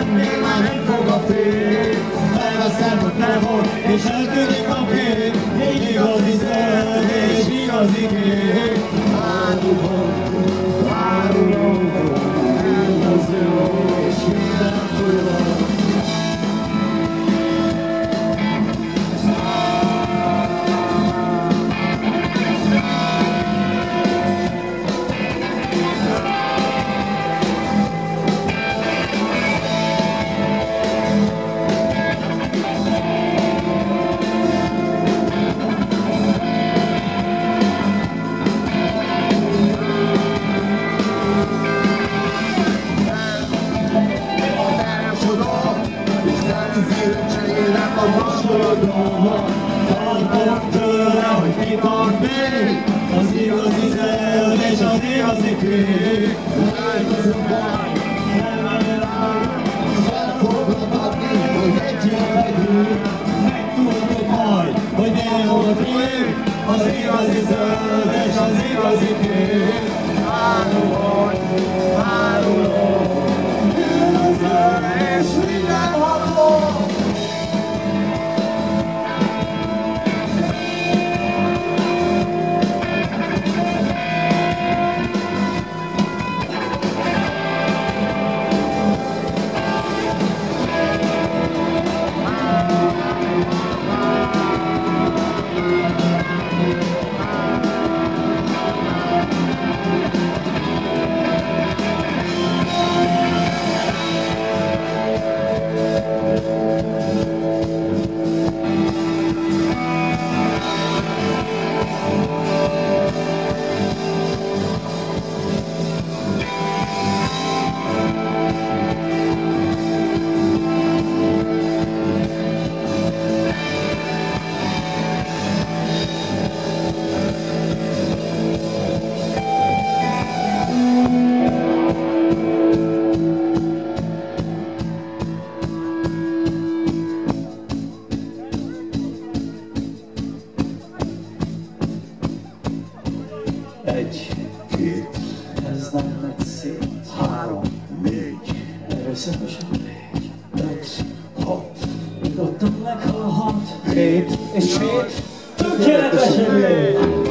még már nem fog a fény. Felveszem a telefon, és eltűnik a kép. Igazi zöld és igazi kék. Árulom, az jó, és minden tudom. Tartok tőle, hogy kitart még az igazi zöld és az igazi kék. Elhozom rá, elmenelem, fel foglak adni, hogy egyébként megtudjuk majd, hogy milyen volt még az igazi zöld és az igazi kék. Árulom, üdvözöl és mindenható. Egy, két, ez nem megy szét. Három, négy, először is a négy. Öt, hat, nyugodtan meghallhat. Hét és hét, tökéletesen.